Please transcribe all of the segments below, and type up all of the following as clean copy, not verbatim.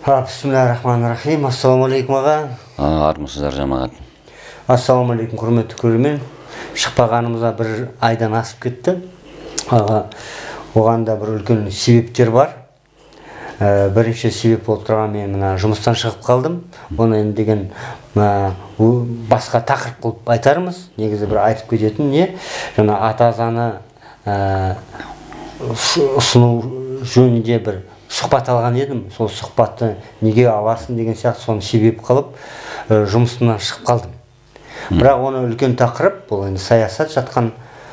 Бисмиллахиррахманиррахим. Ассаламу-алейкум аға. Армысыздар жамағат. Ассаламу-алейкум, құрметті көрермен. Шықпағанымызға бір айдан асып кетті. Аға, оған да бір үлкен себептер бар. Бірінші себеп болып тұрған, мен мына жұмыстан шығып қалдым. Оны енді деген басқа тақырып қылып айтармыз. Негізі бір айтып кететін не? Жаңа ата заңы ұсыну жөнінде бір сұхбат алған едім. Сол сұхбатты неге аласың деген сияқты соны себеп қылып жұмысымнан шығып қалдым. Бірақ оны үлкен тақырып, бұл енді саясат жатқан,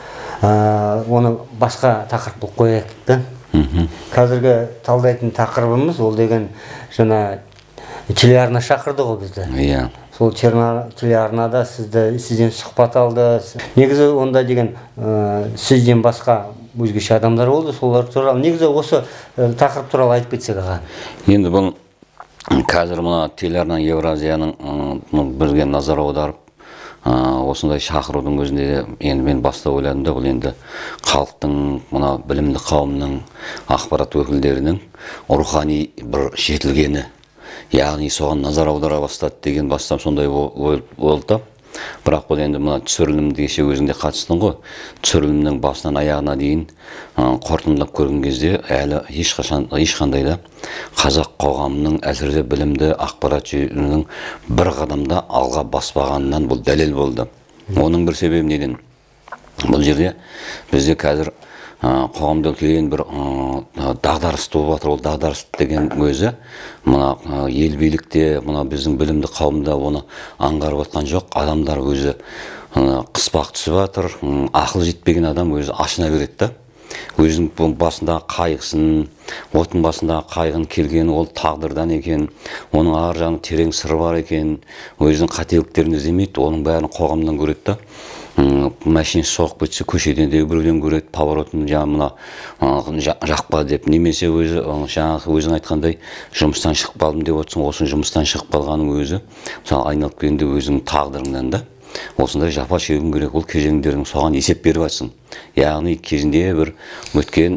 оны басқа тақырып қылып қояйық. Қазіргі талдайтын тақырыбымыз ол деген жаңа телеарна шақырды ғой бізді. Иә. Сол телеарнада сізден сұхбат алды. Негізі онда деген сізден басқа өзгеше адамдар болды, солар туралы. Негізі осы тақырып туралы айтып кетсек аға. Енді бұл қазір мына телеарна Евразияның бірге назар аударып, осындай шақырудың өзінде де енді мен баста ойладым да, бұл енді халықтың, мына білімді қауымның, ақпарат өкілдерінің рухани бір жетілгені, яғни соған назар аудара бастады деген бастам сондай болды. Бірақ бұл енді мына түсірілімді кеше өзіңде қатыстың ғой. Түсірілімнің басынан аяғына дейін қорытындылап көрген кезде әлі ешқандай да қазақ қоғамының әсіресе білімді ақпарат жүйесінің бір қадамда алға баспағанынан бұл дәлел болды. Оның бір себебі неден? Бұл жерде бізде қазір қоғамда үлкен бір дағдарыс туып жатыр. Ол дағдарыс деген өзі мына ел билікте, мына біздің білімді қауымда оны аңғарып отқан жоқ. Адамдар өзі қыспақ түсіп жатыр. Ақыл жетпеген адам өзі ашына береді да. Өзінің басындағы қайғысын, оттың басындағы қайғын келгені ол тағдырдан екен, оның ар жағында терең сыры бар екен, өзінің қателіктерін іздемейді, оның бәрін қоғамнан көреді да. Машинасы соғып кетсе көшеден де біреуден көреді, поворотын мына жақпа деп, немесе өзі жаңағы өзің айтқандай жұмыстан шығып қалдым деп отырсың, осы жұмыстан шығып қалғаның өзі мысалы айналып келгенде өзіңнің тағдырыңнан да осындай жапа шегуің керек. Ол кезеңдердің соған есеп беріп жатсың. Яғни кезінде бір өткен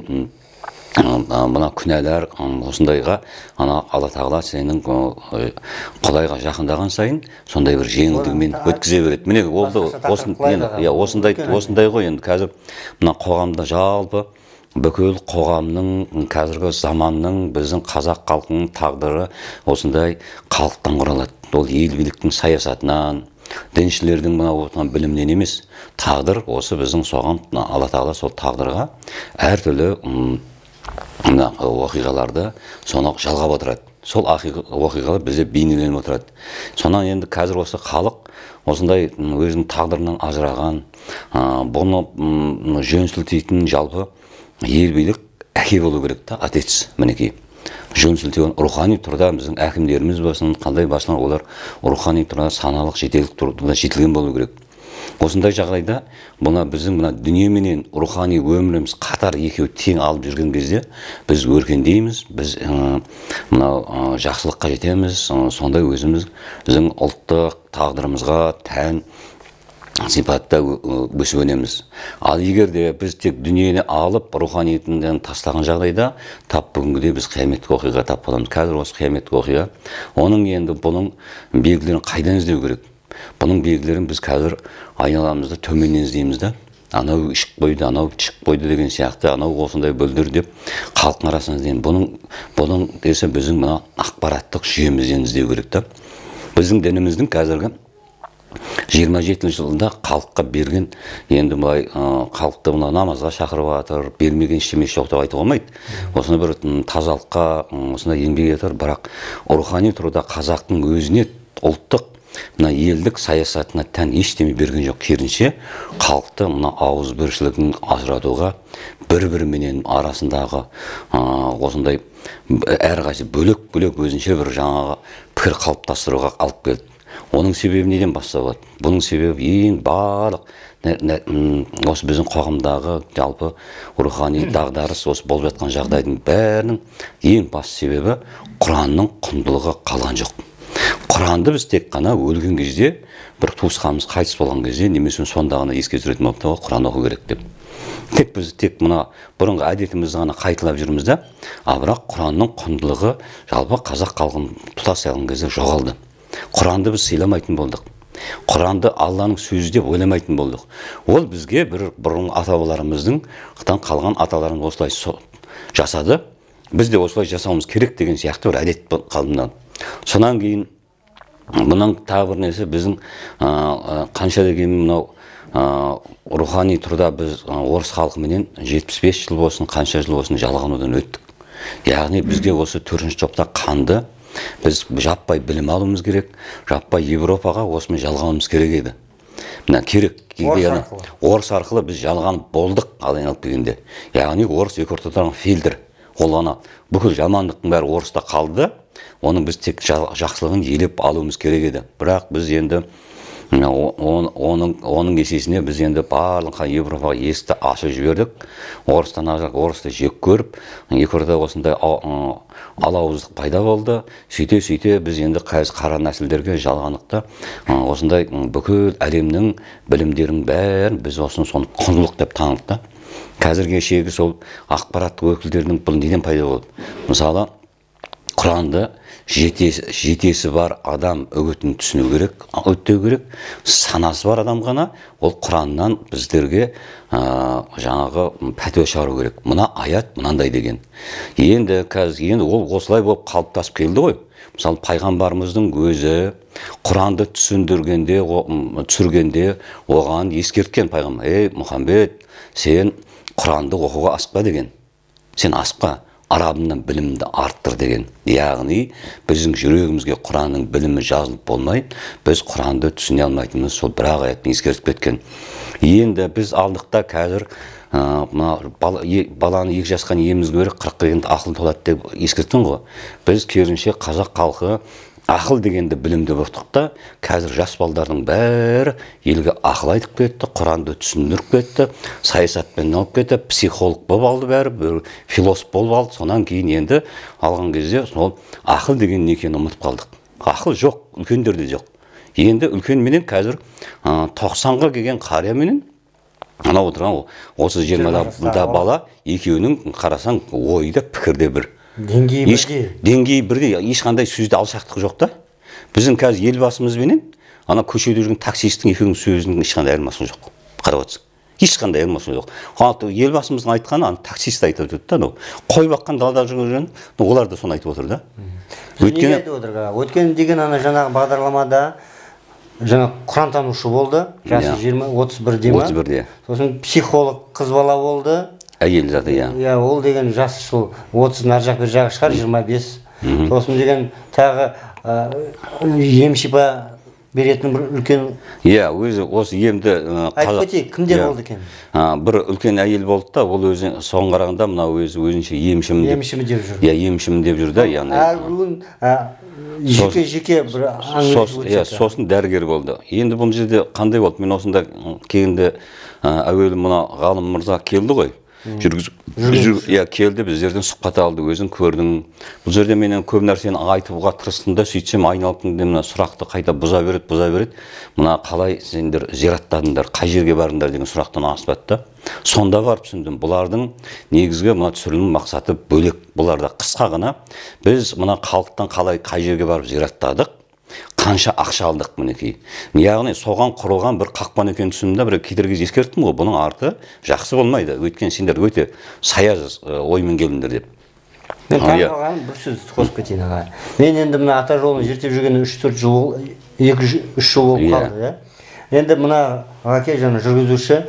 мына күнәлар осындайға Алла тағала сенің Құдайға жақындаған сайын сондай бір жеңілдігімен өткізе береді. Міне осындай ғой. Енді қазір мына қоғамда жалпы бүкіл қоғамның, қазіргі заманның, біздің қазақ халқының тағдыры осындай халықтан құралады. Ол ел биліктің саясатынан, діншілердің мына отырған білімнен емес, тағдыр осы біздің соған Алла тағала сол тағдырға әртүрлі оқиғаларды соны жалғап отырады. Сол оқиғалар бізде бейнеленіп отырады. Сонан енді қазір осы халық осындай өзінің тағдырынан ажыраған, бұны жөн сілтейтін жалпы ел билік әке болу керек та, отец, мінекей. Жөн сілтеген рухани тұрда біздің әкімдеріміз болсын, қандай басшылар, олар рухани тұрда саналық жетелік тұрда жетілген болу керек. Осындай жағдайда бұна біздің дүние менен рухани өміріміз қатар екеуі тең алып жүрген кезде біз өркендейміз, біз жақсылыққа жетеміз, сондай өзіміздің ұлттық тағдырымызға тән сипатта өсіп өнеміз. Ал егер де біз тек дүниені алып руханиетінден тастаған жағдайда тап бүгінгіде біз қияметті оқиға тап боламыз. Қазір осы қияметті оқиға, оның енді бұның белгілерін қайдан іздеу керек? Бұның белгілерін біз қазір айналамызда төменнен іздейміз да. Анау ішік қойды, анау ішік қойды деген сияқты, анау осындай бүлдір деп халықтың арасынан іздейміз. Бұның десе біздің мына ақпараттық жүйемізден іздеу керек та. Біздің дініміздің қазіргі 27 жылында халыққа берген, енді бұлай халықты намазға шақырып жатыр, бермеген ештемесі жоқ деп айтуға болмайды. Осыны бір тазалыққа, осындай еңбек етер, бірақ рухани тұрғыда қазақтың өзіне ұлттық мына елдік саясатына тән ештеме берген жоқ. Керісінше халықты мына ауызбіршілігін ажыратуға, бір-біріменен арасындағы осындай әрқайсы бөлек-бөлек өзінше бір жаңағы пікір қалыптастыруға алып келді. Оның себебі неден басталады? Бұның себебі ең барлық осы біздің қоғамдағы жалпы рухани дағдарыс, осы болып жатқан жағдайдың бәрінің ең басты себебі Құранның құндылығы қалған жоқ. Құранды біз тек қана өлген кезде, бір туысқанымыз қайтыс болған кезде, немесе сонда ғана еске түсіретін болып Құран оқу керек деп. біз тек мына бұрынғы әдетімізді ғана қайталап жүрміз да, ал бірақ Құранның құндылығы жалпы қазақ халқын тұтас алған кезде жоғалды. Құранды біз сыйламайтын болдық. Құранды Алланың сөзі деп ойламайтын болдық. Ол бізге бұрын ата-бабаларымыздың қалған аталарымыз осылай жасады. Біз де осылай жасауымыз керек деген сияқты бір әдет қалыптасты. Сонан кейін бұның тағы бір нәрсе, біздің қанша дегенмен мынау рухани тұрда біз орыс халқыменен 75 жыл болсын, қанша жыл болсын жалғанудан өттік. Яғни бізге осы 4-ші топта қанды біз жаппай білім алуымыз керек, жаппай Европаға осымен жалғануымыз керек еді. Мына керек. Орыс арқылы біз жалғанып болдық, алайналып келгенде. Яғни орыс екі ортадағы фильтр. Ол ана бүкіл жамандықтың бәрі орыста қалды. Оның біз тек жақсылығын елеп алуымыз керек еді. Бірақ біз енді оның есесіне біз енді барлық Европаға есікті ашып жібердік. Орыстан ажырақ орысты жек көріп, екі ортада осындай алауыздық пайда болды. Сөйте біз енді қара нәсілдерге жалғандықта осындай бүкіл әлемнің білімдерінің бәрін біз соны құндылық деп таныдық. Қазірге шегі сол ақпараттық өкілдерінің бұл неден пайда болды? Мысалы, Құранды жетесі бар адам үгітін түсіну керек, өттеу керек. Санасы бар адам ғана ол Құраннан біздерге жаңағы пәтуа шығару керек. Мына аят мынандай деген. Енді ол осылай болып қалыптасып келді ғой. Мысалы, пайғамбарымыздың өзі Құранды түсіндіргенде, оған ескерткен пайғамбар: "Ей Мұхаммед, сен Құранды оқуға асықпа" деген. "Сен асықпа, арабымнан білімді арттыр" деген. Яғни біздің жүрегімізге Құранның білімі жазылып болмайды, біз Құранды түсіне алмайтынымыз сол бір-ақ аятпен ескертіп кеткен. Енді біз алдықта қазір баланы 2 жасқа емізге беріп 40 дегенде ақыл толады деп ескерткен ғой. Біз керісінше қазақ халқы ақыл дегенді білімді бұрттық та, қазір жас балдардың бәрі елге ақыл айтып кетті, Құранды түсіндіріп кетті, саясатпен алып кетті, психолог болып алды бәрі, философ болып алды. Сонан кейін енді алған кезде сол ақыл деген не екенін ұмытып қалдық. Ақыл жоқ, үлкендерде жоқ. Енді үлкенменен қазір 90-ға келген қарияменен анау отырған 30-20-да бала екеуінің қарасаң ойы да пікірде бір. Деңгейі бірде, ешқандай сөзде алшақтық жоқ та. Біздің қазір елбасымызбенен ана көшеде жүрген таксисттің екеуінің сөзінің ешқандай айырмашылығы жоқ. Қарап отырсың. Ешқандай айырмашылығы жоқ. Елбасымыздың айтқаны ана таксист айтып отыр да, қой баққан далада жүрген, олар да соны айтып отыр да. Өткен деген ана жаңағы бағдарламада жаңа Құрантанушы болды, жасы 20-31 дей ма? 31-де. Сосын психолог қыз бала болды. Әйел заты, иә. Ол деген жасы сол 30 нар жақ бір жағы шығар, 25. Сосын деген тағы ем-шипа беретін бір үлкен... Иә, өзі осы емді... Айтып кетейік, кімдер болды екен? Бір үлкен әйел болды да, ол өзі соған қарағанда мына өзінше емшімін деп жүрді. Иә, емшімін деп жүрді. Әрбіреуін жеке бір аңыз. Сосын дәрігер болды. Енді бұл жерде қандай болды? Мен осында келгенде әуелі мына ғалым мырза келді ғой. Келді, біздерден сұхбат алды, өзің көрдің. Бұл жерде менен көп нәрсені айтуға тырыстым да, сөйтсем айналып мына сұрақты қайта бұза береді. Мына қалай сендер зираттадыңдар, қай жерге бардыңдар деген сұрақтан аспады да. Сонда барып түсіндім, бұлардың негізгі мына түсірілім мақсаты бөлек. Бұларда қысқа ғана біз мына халықтан қалай қай жерге барып зираттадық, қанша ақша алдық мінекей. Яғни соған құрылған бір қақпан екен түсіндім да, бір кетерге ескерттім ғой, бұның арты жақсы болмайды. Өйткені сендер өте саяз оймен келдіңдер деп. Мен таңғалғаным бір сөз қосып кетейін аға. Мен енді мына ата жолын зерттеп жүргенде 3-4 жыл, 2-3 жыл болып қалды. Енді мына ғаке жаңа жүргізуші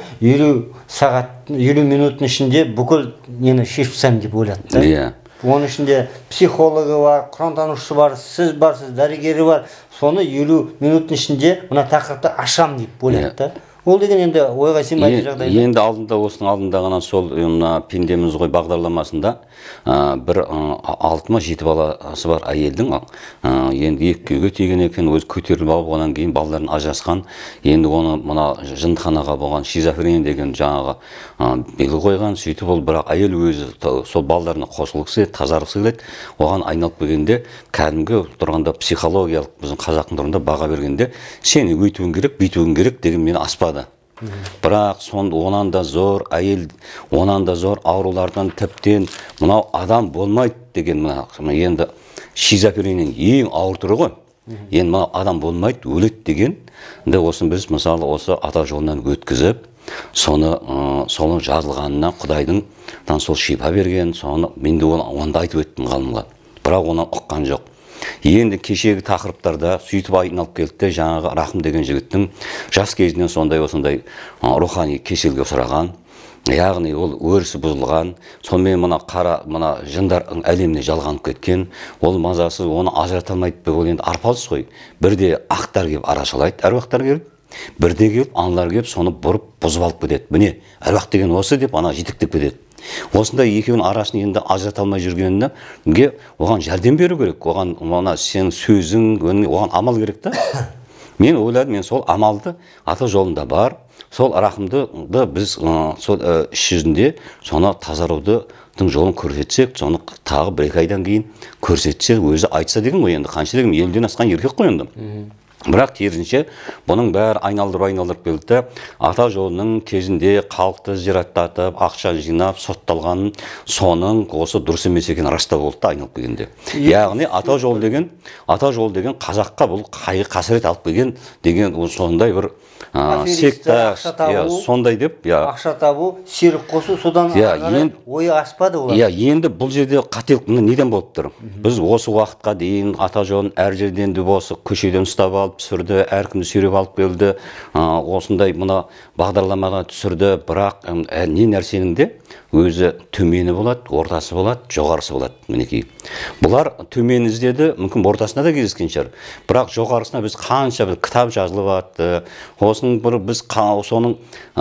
50 минуттың ішінде бүкіл нені шешіп тастаймын деп ойлады. Иә. Оның ішінде психологы бар, Құрантанушысы бар, сіз барсыз, дәрігері бар. Соны 50 минуттың ішінде мына тақырыпты ашам деп ойлады. Ол деген енді ойға сыймайтын жағдай. Енді осының алдында ғана сол пендеміз ғой бағдарламасында бір 6-7 баласы бар әйелдің енді екеуге тиген екен, өзі көтеріліп алып, онан кейін балаларын ажырасқан. Енді оны мына жындыханаға болған шизофрения деген жаңағы белгі қойған. Сөйтіп ол бірақ әйел өзі сол балаларына қосылғысы келеді, тазарғысы келеді. Оған айналып келгенде кәдімгі тұрғанда психологиялық біздің қазақтың тұрғанда баға бергенде сен өйтуің керек, бүйтуің керек деген мені аспады. Бірақ онан да зор әйел, онан да зор аурулардан тіптен мынау адам болмайды деген енді шизофренияның ең ауыр түрі ғой. Енді мынау адам болмайды, өледі деген. Осын біз мысалы осы ата жолынан өткізіп, соны жазылғанына Құдайдың сол шипа берген, соны мен де онда айтып өттім ғалымға. Бірақ оны ұққан жоқ. Енді кешегі тақырыптарда сөйтіп айналып келді, жаңағы Рахым деген жігіттің жас кезінен осындай рухани кеселге ұшыраған, яғни ол өрісі бұзылған, сонымен мына жындар әлеміне жалғанып кеткен, ол мазасы оны ажырата алмайды деп, ол енді арпалыс қой. Бірде ақтар келіп арашалайды, әруақтар келіп, бірде келіп аналар келіп соны бұрып бұзып алып кетеді. Міне, әруақ деген осы деп ана жетектеп кетеді. Осындай екеуінің арасын енді ажырата алмай жүргеніне оған жәрдем беру керек. Оған сенің сөзің, оған амал керек та. Мен ойладым, мен сол амалды ата жолында бар, сол Рахымды біз сол іс жүзінде соны тазарудың жолын көрсетсек, соны тағы 1-2 айдан кейін көрсетсек, өзі айтса деген ғой енді. Қанша деген елден асқан еркек қой енді. Бірақ керісінше бұның бәрі айналдырып келді. Ата жолының кезінде халықты зираттатып, ақша жинап, сотталғанын, соның осы дұрыс емес екенін растау болды да айналып келгенде. Яғни ата жол деген қазаққа бұл қайғы қасірет алып келген деген сондай бір секта, сондай деп, ақша табу, серік қосу, содан ойы аспады олар. Енді бұл жерде қателік неден болып тұр? Біз осы уақытқа дейін ата жолын әр жерден де осы көшеден ұстап алып түсірді, әркімді сүйреп алып келді, осындай мына бағдарламаға түсірді, бірақ не нәрсенің де өзі төмені болады, ортасы болады, жоғарысы болады. Мінекей. Бұлар төмен іздеді, мүмкін ортасына да кездескен шығар. Бірақ жоғарысына біз қанша бір кітап жазылып атты, осының бір біз соның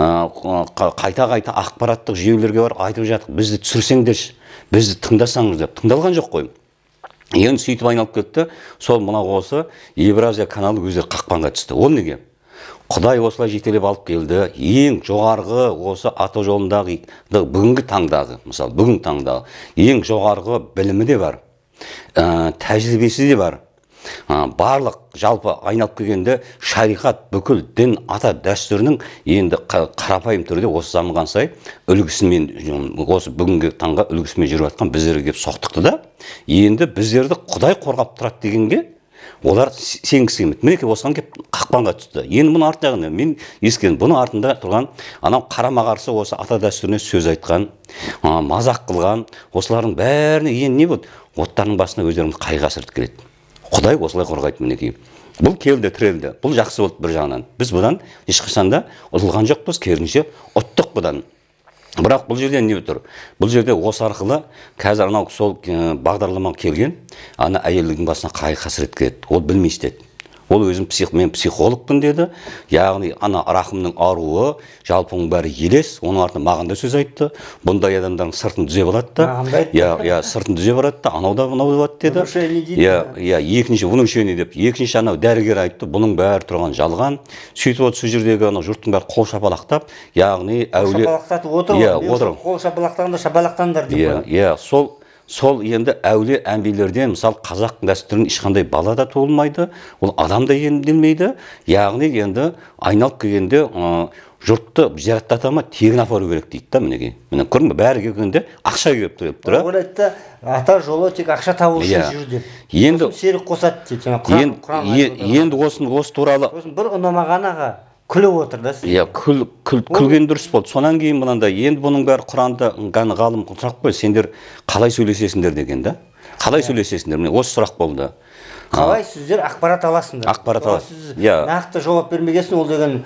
қайта ақпараттық жүйелерге бар айтып жаттық, бізді түсірсеңдерші, бізді тыңдасаңыз деп. Тыңдалған жоқ қой. Енді сөйтіп айналып кетті, сол мына осы Евразия каналы өздері қақпанға түсті. Ол неге? Құдай осылай жетелеп алып келді, ең жоғарғы осы ата жолындағы бүгінгі таңдағы, мысалы бүгінгі таңдағы ең жоғарғы білімі де бар, тәжірибесі де бар. Барлық жалпы айналып келгенде шариғат бүкіл дін ата дәстүрінің енді қарапайым түрде осы заманға сай үлгісімен, осы бүгінгі таңға үлгісімен жүріп жатқан біздерге келіп соқтықты да, енді біздерді Құдай қорғап тұрады дегенге олар сенгісі келмеді. Мінекей осыған келіп қақпанға түсті. Енді бұның артында мен ескендім, бұның артында тұрған анау қарама-қарсы осы ата дәстүріне сөз айтқан, мазақ қылған, осылардың бәріне енді не болды? Оттарының басына өздеріңіз қайғы-қасірет келеді. Құдай осылай қорғайды мінекей. Бұл келді, тірелді. Бұл жақсы болды бір жағынан. Біз бұдан ешқашан да ұтылған жоқпыз, керісінше ұттық бұдан. Бірақ бұл жерде не тұр? Бұл жерде осы арқылы қазір анау сол бағдарламаға келген ана әйелдің басына қайғы қасірет келеді. Ол білмей істеді. Ол өзім мен психологпын деді. Яғни ана Рахымның аруы, жалпының бәрі елес. Оның артында маған да сөз айтты. Бұндай адамдардың сыртын түзеп алады да. Сыртын түзеп алады да, анау да мынау болады деді. Екінші внушение деп. Екінші анау дәрігер айтты. Бұның бәрі тұрған жалған. Сөйтіп отыр сол жердегі анау жұрттың бәрі қол шапалақтап, яғни әулие шапалақтатып отыр. Қол шапалақтағанда шапалақтаңдар деп. Сол енді әулие әмбилерден, мысалы қазақ дәстүрінің ешқандай бала да туылмайды, ол адам да емделмейді. Яғни енді айналып келгенде жұртты зираттата ма тегін апару керек дейді да мінекей. Міне көрдің бе, бәрі келгенде ақша келіп тұр. Ол айтты, ата жолы тек ақша табу үшін жүр деп. Енді серік қосады дейді. Енді осы туралы бір ұнамаған аға күліп отыр да. Күлген дұрыс болды. Сонан кейін мынандай, енді бұның бәрі Құранда ғалым сұрақ қой, сендер қалай сөйлесесіңдер деген да? Қалай сөйлесесіңдер? Міне осы сұрақ болды. Қалай сіздер ақпарат аласыңдар? Ақпарат аласыз. Нақты жауап бермегесін, ол деген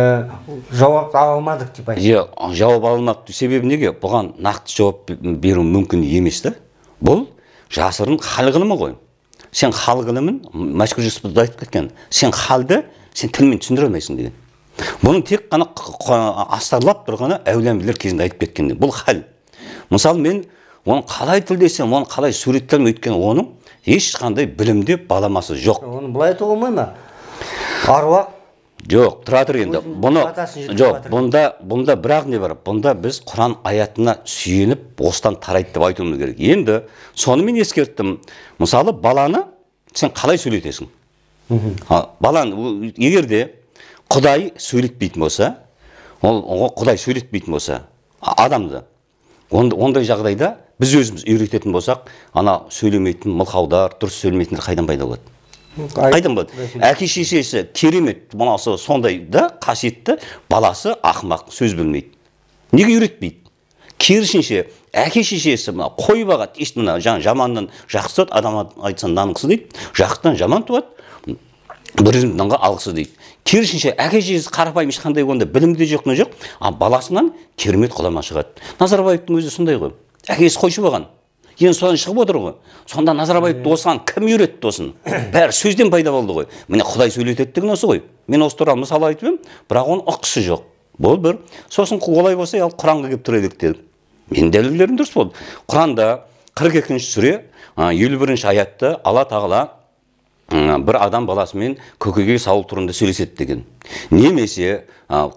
жауап ала алмадық деп айтты. Жауап алмадық. Себебі неге? Бұған нақты жауап беру мүмкін емес та. Бұл жасырын хал ғылымы ғой. Сен хал ғылымын, Мәшһүр Жүсіпов айтып кеткен. Сен халды сен тілмен түсіндіре алмайсың деген. Бұның тек қана астарлап тұрғаны әулиелер кезінде айтып кеткенде. Бұл хал. Мысалы мен оны қалай тілдесем, оны қалай суреттелем, өйткені оның ешқандай білімде баламасы жоқ. Оны былай айтуға болмай ма? Аруақ жоқ, тұра тұр енді. Жоқ, бұнда бірақ не бар? Бұнда біз Құран аятына сүйеніп, осыдан тарайды деп айтуымыз керек. Енді соны мен ескерттім. Мысалы баланы сен қалай сөйлетесің? Баланы егер де Құдай сөйлетпейтін болса, ол Құдай сөйлетпейтін болса адамды, ондай жағдайда біз өзіміз үйрететін болсақ, ана сөйлемейтін мылқаудар, дұрыс сөйлемейтіндер қайдан пайда болады? Қайдан болады? Әке шешесі керемет, мынасы сондай да қасиетті, баласы ақымақ, сөз білмейді. Неге үйретпейді? Керісінше әке шешесі мына қой бағады, мына жаманнан жақсы туады, адам айтсан нанғысы дейді, жақсыдан жаман туады, бірімнанға алғысы дейді. Керісінше әке шешесі қарапайым, ешқандай онда білімі де жоқ, не жоқ, баласынан керемет ғұлама шығады. Назарбаевтың өзі сондай ғой. Әкесі қойшы болған. Енді содан шығып отыр ғой. Сонда Назарбаевты осыған кім үйретті осын? Бәрі сөзден пайда болды ғой. Міне Құдай сөйлетеді деген осы ғой. Мен осы туралы мысал айтып едім, бірақ оның ұққысы жоқ. Бұл бір. Сосын олай болса, ал Құранға келіп тұрайық дедік. Менің дәлелдерім дұрыс болды. Құранда 42-ші сүре 51-ші аятта Алла тағала бір адам баласымен көкеге салу турында сөйлеседі деген. Немесе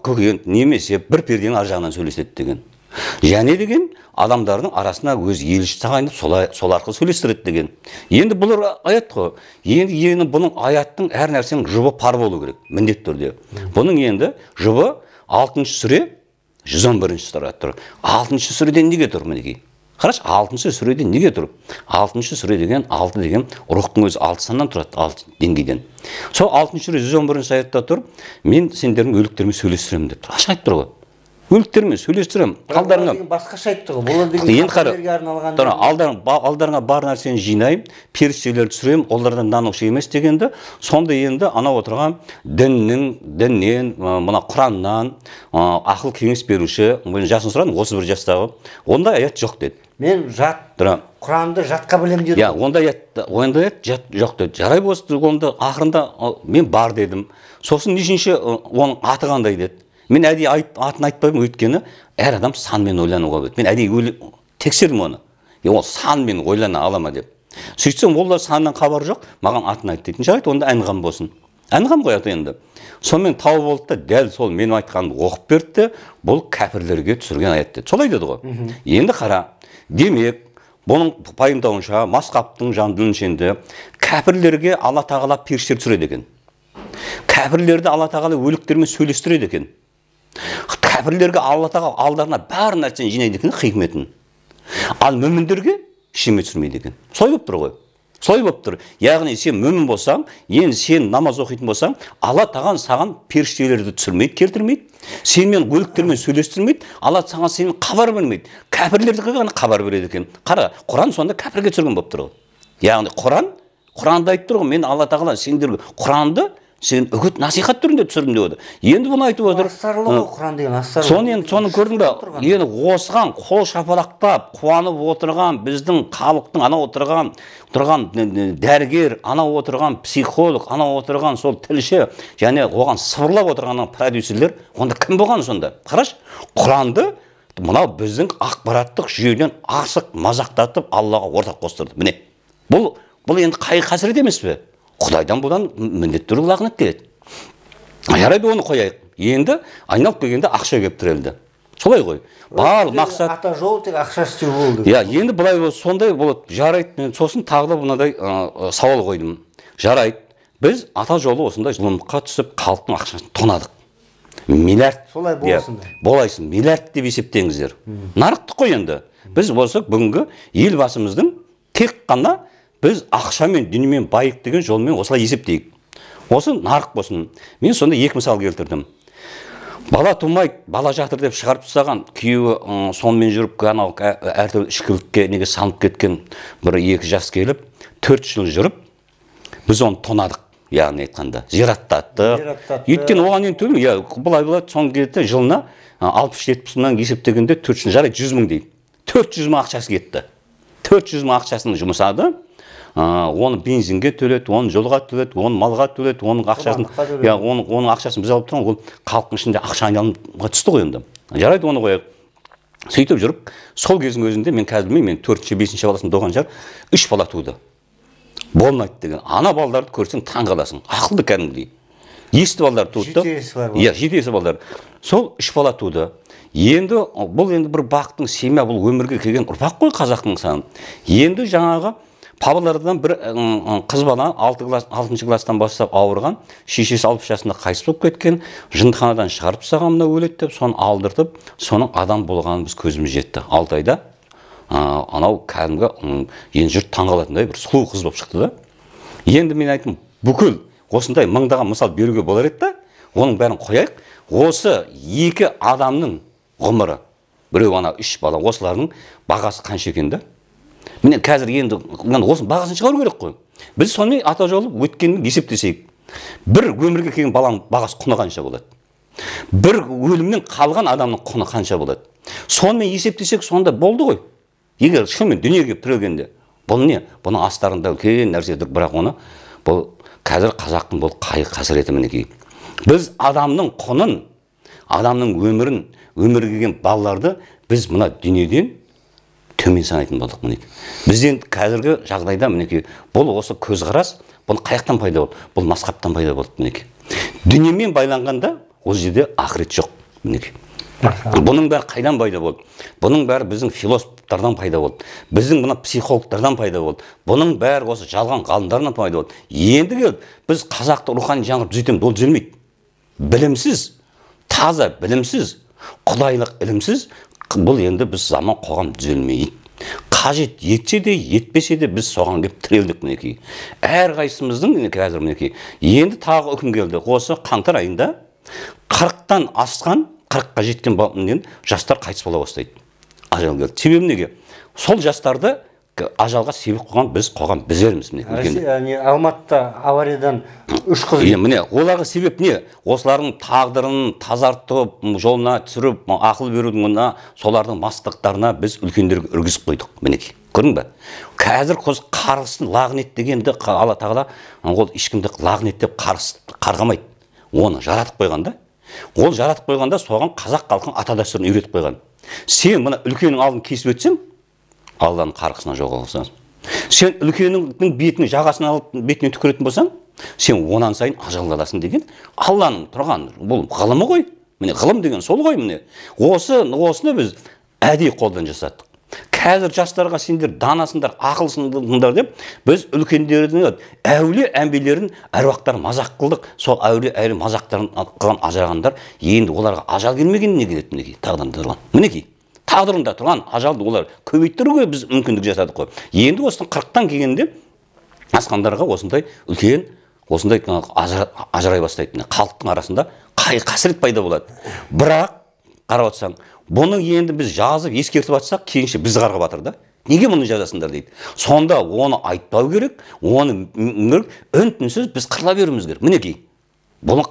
бір перденің ар жағынан сөйлеседі деген. Және деген адамдардың арасына өз елші тағайындап сол арқылы сөйлестіреді деген. Енді бұл аят қой. Енді бұның аяттың әр нәрсенің жұбы пар болу керек, міндетті түрде. Бұның енді жұбы 6-шы сүре 111-ші тұрады. 6-шы сүреден неге тұр мінекей? Қараш, 6-шы сүреден неге тұр? 6-шы сүре деген 6 деген рухтың өзі 6 саннан тұрады, 6 деңгейден. Сол 6-шы сүре 111-ші аятта тұр, мен сендердің өліктермен сөйлестіремін деп тұр. Ашық айтып тұр ғой. Өліктермен сөйлестіремін. Қалдарыңа басқаша айтты ғой. Бұл деген кәпірлерге арналған. Алдарыңа бар нәрсені жинаймын, періштелерді түсіремін, олардан нанушы емес дегенді. Сонда енді ана отырған діннен, мына Құраннан ақыл кеңес беруші, мен жасын сұрадым, 31 жастағы. Онда аят жоқ деді. Мен Құранды жатқа білем дедім. Я, онда аят жоқ деді. Жарай болсын, онда ақырында мен бар дедім. Сосын нешінші оның аты қандай деді. Мен әдейі атын айтпаймын, өйткені әр адам санмен ойлануға бөді. Мен әдейі тексердім оны. Ол санмен ойлана алама деп. Сөйтсем, ол да саннан хабар жоқ, маған атын айт дейтін жарайды, онда әнғам болсын. Әнғам қояды енді. Сонымен тауып болды да, дәл сол менің айтқанымды оқып берді, бұл кәпірлерге түсірген аят деді. Солай деді ғой. Енді қара, демек, бұның пайымдауынша Масқаптың жан діліншенді кәпірлерге Алла тағала періштер түсіреді екен. Кәпірлерді Алла тағала өліктермен сөйлестіреді екен. Кәпірлерге Алла тағала алдарына бар нәрсені жинайды екен, хикметін. Ал мүміндерге ештеңе түсірмейді екен. Солай болып тұр ғой. Солай болып тұр. Яғни сен мүмін болсаң, енді сен намаз оқитын болсаң, Алла тағала саған періштелерді түсірмейді, келтірмейді. Сенімен өліктермен сөйлестірмейді, Алла саған сенің хабар бермейді. Кәпірлерге ғана хабар береді екен. Қара, Құран сонда кәпірге түсірген болып тұр ғой. Яғни Құранды айтып тұр ғой, мен Алла тағала сендерге Құранды сен үгіт насихат түрінде түсірдім деп отыр. Енді бұны айтып отыр. Астарлы ғой Құран деген, астарлы. Соны көрдің бе? Енді осыған қол шапалақтап, қуанып отырған біздің халықтың ана отырған дәрігер, ана отырған психолог, ана отырған сол тілші, және оған сыбырлап отырған продюсерлер, онда кім болған сонда? Қараш, Құранды мынау біздің ақпараттық жүйеден ашық мазақтатып Аллаға ортақ қостырды. Міне. Бұл енді қасірет емес пе? Құдайдан бұдан міндетті түрде лағнат келеді. Жарайды, оны қояйық. Енді айналып келгенде ақша келіп тірелді. Солай ғой. Бар мақсат. Ата жол тек ақша істеу болды. Я, енді бұлай сондай болады. Жарайды. Сосын тағы да бұнадай сауал қойдым. Жарайды. Біз ата жолы осындай зұлымдыққа түсіп, халықтың ақшасын тонадық. Миллиард. Солай болсын. Болайсын. Миллиард деп есептеңіздер. Нарықтық қой енді. Біз болсақ бүгінгі елбасымыздың тек қана біз ақша мен дүниемен байық деген жолмен осылай есептейік. Осы нарық болсын. Мен сонда екі мысал келтірдім. Бала тумайды, бала жатыр деп шығарып тастаған, күйеуі сонымен жүріп, әртүрлі ішкілікке неге салып кеткен бір 2 жас келіп, 4 жыл жүріп, біз оны тонадық. Яғни айтқанда, зираттаттық. Өйткені оған ең төлем, бұлай болады, соңғы кетті жылына 60-70 мыңнан есептегенде 4 жыл жарайды 100 мың дейді. 400 мың ақшасы кетті. 400 мың ақшасын жұмсады. Оны бензинге төледі, оны жолға төледі, оны малға төледі, оның ақшасын, оның ақшасын біз алып тұрған, ол халықтың ішінде ақша айналымға түсті ғой енді. Жарайды, оны қояйық. Сөйтіп жүріп, сол кездің өзінде мен қазір білмеймін, мен 4-5 баласын туған шығар, 3 бала туды. Болмайды деген. Ана балаларды көрсең таң қаласың. Ақылды кәдімгідей. Есті балалар туды. Жетесі балалар. Сол 3 бала туды. Енді бұл енді бір бақтың семья, бұл өмірге келген ұрпақ қой қазақтың саны. Енді жаңағы Павлодардан бір қыз бала 6 класстан бастап ауырған, шешесі 60 жасында қайтыс болып кеткен, жындыханадан шығарып тастаған мына өледі деп, соны алдыртып, соның адам болғанын біз көзіміз жетті. 6 айда анау кәдімгі енді жұрт таңғалатындай бір сұлу қыз болып шықты да. Енді мен айттым, бүкіл осындай мыңдаған мысал беруге болар еді да, оның бәрін қояйық. Осы екі адамның ғұмыры, біреу ана 3 бала, осылардың бағасы қанша екен да? Міне қазір енді осының бағасын шығару керек қой. Біз сонымен ата жолы өткенін есептесейік. Бір өмірге келген баланың бағасы құны қанша болады? Бір өлімнен қалған адамның құны қанша болады? Сонымен есептесек сонда болды ғой. Егер шынымен дүниеге тірелгенде, бұл не? Бұның астарында үлкен нәрсе тұр, бірақ оны бұл қазір қазақтың бұл қайғы қасіреті мінекей. Біз адамның құнын, адамның өмірін, өмірге келген балаларды біз мына дүниеден төмен санайтын болдық мінекей. Бізден қазіргі жағдайда мінекей бұл осы көзқарас, бұл қаяқтан пайда болды? Бұл масқаптан пайда болды мінекей. Дүниемен байланғанда ол жерде ақырет жоқ мінекей. Бұның бәрі қайдан пайда болды? Бұның бәрі біздің философтардан пайда болды. Біздің мына психологтардан пайда болды. Бұның бәрі осы жалған ғалымдардан пайда болды. Енді біз қазақты рухани жаңғыртып түзетеміз, ол түзелмейді. Білімсіз, таза білімсіз, құдайлық ілімсіз, бұл енді біз заман қоғам түзелмейді. Қажет етсе де, етпесе де біз соған кеп тірелдік мінекей. Әр қайсымыздың қазір мінекей. Енді тағы үкім келді. Осы қаңтар айында 40-тан асқан, 40-қа жеткен жастар қайтыс бола бастайды. Ажал келді. Себебі неге? Сол жастарды ажалға себеп қойған біз қоғам біздерміз. Алматыда авариядан 3 қыз. Міне, оларға себеп не? Осылардың тағдырын тазартып, жолына түсіріп, ақыл берудің солардың мастықтарына біз үлкендерге үргізіп қойдық. Мінекей. Көрдің бе? Қазір қарғысын лағнет дегенді Алла тағала ол ешкімді лағнет деп қарғамайды. Оны жаратып қойғанда, ол жаратып қойғанда соған қазақ халқының ата дәстүрін үйретіп қойған. Сен мына үлкеннің алдын кесіп өтсең, Алланың қарғысына жоғаласың. Сен үлкеннің бетінің жағасын алып бетіне түкіретін болсаң, сен онан сайын ажалданасың деген Алланың тұрған бұл ғылымы ғой. Міне ғылым деген сол ғой міне. Осыны біз әдейі қолдан жасадық. Қазір жастарға сендер данасыңдар, ақылсыңдар деп біз үлкендердің әулие әмбелерін әруақтар мазақ қылдық. Сол әулие мазақтарын қылған ажырағандар енді оларға ажал келмегеніне келеді мінекей, тағдырында тұрған. Мінекей, тағдырында тұрған ажалды олар көбейттіруге біз мүмкіндік жасадық қой. Енді осының 40-тан келгенде асқандарға осындай үлкен, осындай ажырай бастайды. Халықтың арасында қасірет пайда болады. Бірақ қарап отырсаң, бұны енді біз жазып ескертіп атсақ, кейінше біз қарға батыр да. Неге мұны жазасыңдар дейді. Сонда оны айтпау керек, оны үн-түнсіз біз қырыла беруіміз керек. Мінекей. Бұл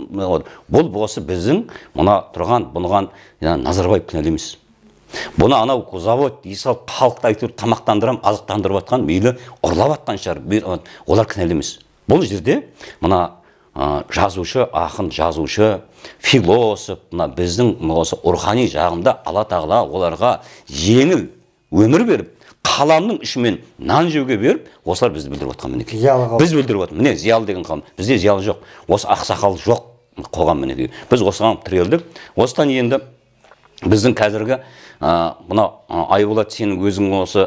осы біздің мұна тұрған, бұныған Назарбаев кінәлі емес. Бұны анау завод, есал халықты айтып тамақтандырам, азықтандырып атқан, мейлі ұрлап атқан шығар, олар кінәлі емес. Бұл жерде мына жазушы, ақын жазушы, философ, біздің осы рухани жағында Алла тағала оларға жеңіл өмір беріп, қаламның ішімен нан жеуге беріп, осылар бізді білдіріп отқан мінекей. Біз білдіріп отқан. Міне, зиялы деген қауым. Бізде зиялы жоқ. Осы ақсақал жоқ қоғам мінекей. Біз осыған тірелдік. Осыдан енді біздің қазіргі мына Айболат, сенің өзің осы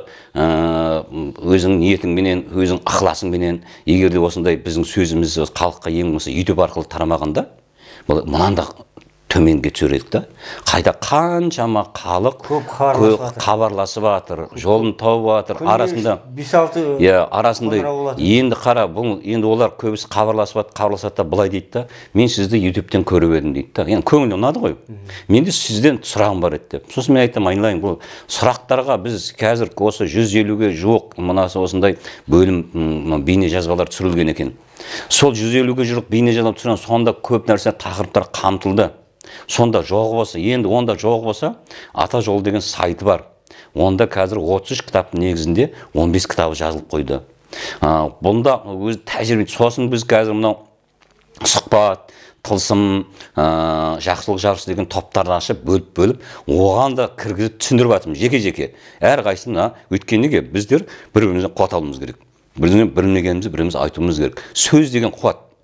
өзің ниетіңменен, өзің ықыласыңменен, егер де осындай біздің сөзіміз халыққа ең болмаса YouTube арқылы тарамағанда, бұл мынанда төменге түсірдік та. Қайда қаншама халық хабарласып жатыр, жолын тауып жатыр, арасында 5-6 арасында енді қара, бұл енді олар көбісі хабарласады да былай дейді да, мен сізді YouTube'тен көріп едім дейді да. Енді көңілі ұнады ғой. Менде сізден сұрағым бар еді деп. Сосын мен айттым, айналайын, бұл сұрақтарға біз қазір осы 150-ге жуық мынасы осындай бөлім бейне жазбалар түсірілген екен. Сол 150-ге жуық бейне жазбалар түсірген, сонда көп нәрсе тақырыптар қамтылды. Сонда жоғы болса, енді онда жоғы болса, Ата жолы деген сайты бар. Онда қазір 33 кітаптың негізінде 15 кітабы жазылып қойды. Бұнда өз тәжірибе, сосын біз қазір мынау сұхбат, тылсым, жақсылық жарысы деген топтарды ашып, бөліп, оған да кіргізіп түсіндіріп жатырмыз жеке-жеке. Әр қайсысына өткенге біздер бір-бірімізден қуат алуымыз керек. Біріміз айтуымыз керек. Сөз деген қуат.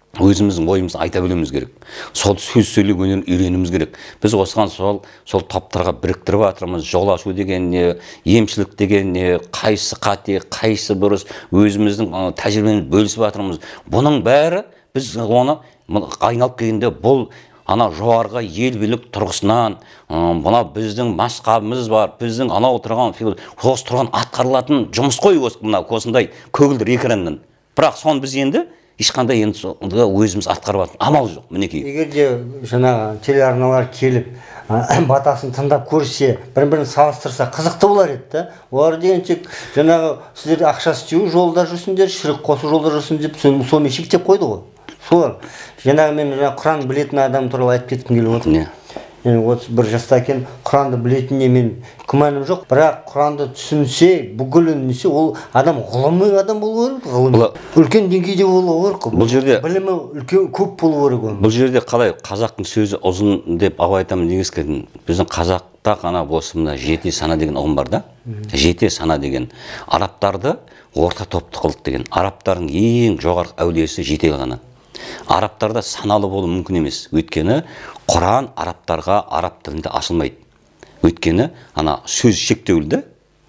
өзіміздің ойымызды айта білуіміз керек. Сол сөз сөйлеу өнерін үйренуіміз керек. Біз осыған сол топтарға біріктіріп жатырмыз. Жол ашу деген не, емшілік деген не, қайсы қате, қайсы бұрыс, өзіміздің тәжірибемізді бөлісіп жатырмыз. Бұның бәрі біз оны айналып келгенде бұл ана жоғарғы ел билік тұрғысынан, мына біздің масқабымыз бар, біздің анау отырған осы тұрған атқарылатын жұмыс қой осындай көгілдір экраннан. Бірақ соны біз енді ешқандай енді өзіміз атқарып жатырмыз, амал жоқ, мінекей. Егер де жаңағы телеарналар келіп батасын тыңдап көрсе, бір-бірін салыстырса қызықты болар еді да. Олар дегенше жаңағы сіздер ақша істеу жолда жүрсіңдер, шірік қосу жолда жүрсіңдер деп сонымен шектеп қойды ғой. Солар жаңағы мен Құран білетін адам туралы айтып кеткім келіп отыр. Осы бір жаста екен Құранды білетініне мен күмәнім жоқ, бірақ Құранды түсінсе, бүкілінсе ол адам ғылымы адам болу керек, ғылымы үлкен деңгейде болу керек. Бұл жерде білімі үлкен көп болу керек. Бұл жерде қалай қазақтың сөзі ұзын деп абай айтамын дегенскен, біздің қазақта ғана осы мына жете сана деген ұғым бар да. Жете сана деген арабтарды орта топты қылды деген. Арабтардың ең жоғарғы әулиесі жете ғана. Арабтарда саналы болу мүмкін емес. Өйткені Құран арабтарға араб тілінде ашылмайды. Өйткені ана сөз шектеулі,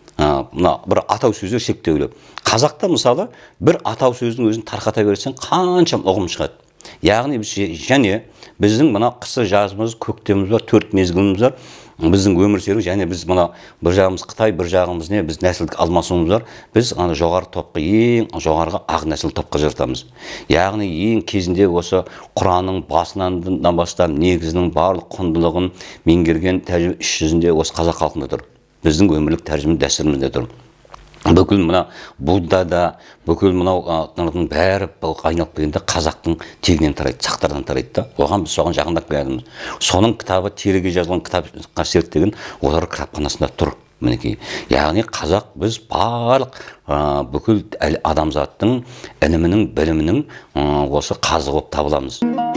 мына бір атау сөздер шектеулі. Қазақта мысалы бір атау сөздің өзін тарқата берсең қаншам ұғым шығады. Яғни және біздің мына қысы жазымыз, көктеміміз бар, 4 мезгіліміз бар. Біздің өмір сүру және біз мына бір жағымыз Қытай, бір жағымыз не, біз нәсілдік алмасуымыз бар. Біз ана жоғары топқа, ең жоғарғы ақ нәсіл топқа жатамыз. Яғни ең кезінде осы Құранның басынан бастап негізінің барлық құндылығын меңгерген тәжірибе іс жүзінде осы қазақ халқында тұр. Біздің өмірлік тәржімі дәстүрімізде тұр. Бүкіл мына Буддада, бүкіл мынау бәрі айналып келгенде қазақтың тегінен тарайды, сақтардан тарайды да. Оған біз соған жақындап келеміз. Соның кітабы тереге жазылған кітапқа зерттеген олар кітапханасында тұр. Мінекей. Яғни қазақ біз барлық бүкіл адамзаттың ілімінің, білімінің осы қазығы болып табыламыз.